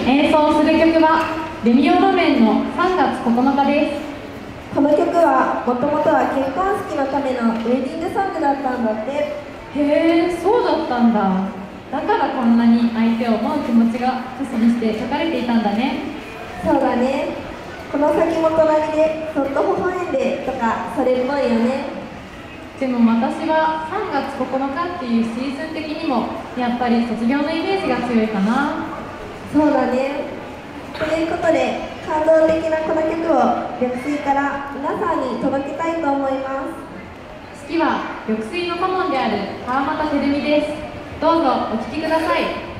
演奏する曲はレミオロメンの3月9日です。 この曲はもともとは結婚式のためのウェディングソングだったんだって。 へえ、そうだったんだ。だからこんなに相手を思う気持ちが歌詞にして書かれていたんだね。 そうだね。この先も隣でそっと微笑んでとか、それっぽいよね。 でも私は3月9日っていうシーズン的にもやっぱり卒業のイメージが強いかな。 そうだね。ということで、感動的なこの曲を緑水から皆さんに届けたいと思います。 指揮は緑水の顧問である川又照美です。どうぞお聴きください。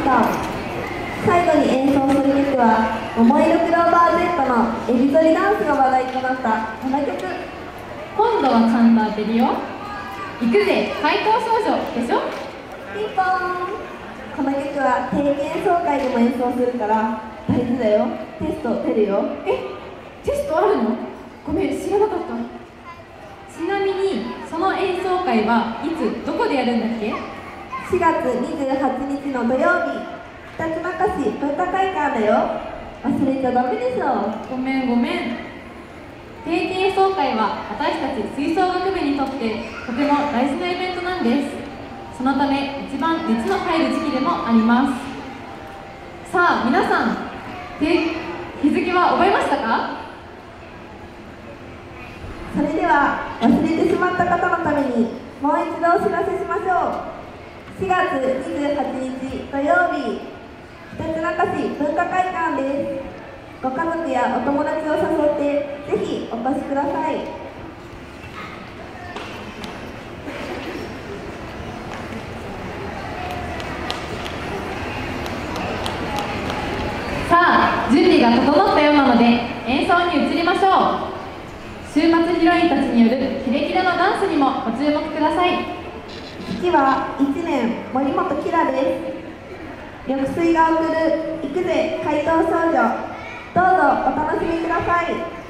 した。最後に演奏する曲は桃色クローバー Z のエビ反りダンスが話題となったこの曲。 今度はちゃんと当てるよ。行くぜ怪盗少女でしょ。 ピンポーン。この曲は定期演奏会でも演奏するから大事だよ。テスト出るよ。 テストあるの？ごめん、知らなかった。ちなみにその演奏会はいつどこでやるんだっけ ？4月28日の土曜日、ひたちなか市文化会館だよ。忘れちゃダメでしょ。 ごめん。定期演奏会は私たち吹奏楽部にとってとても大事なイベントなんです。そのため一番熱の入る時期でもあります。さあ皆さん、日付は覚えましたか？ それでは忘れてしまった方のためにもう一度お知らせしましょう。4月28日土曜日、ひたちなか市文化会館です。ご家族やお友達を誘ってぜひお越しください。 さあ準備が整ったようなので演奏に移りましょう。週末ヒロインたちによるキレキレのダンスにもご注目ください。 指揮は1年森本キラです。緑水が送る行くぜ怪盗少女、どうぞお楽しみください。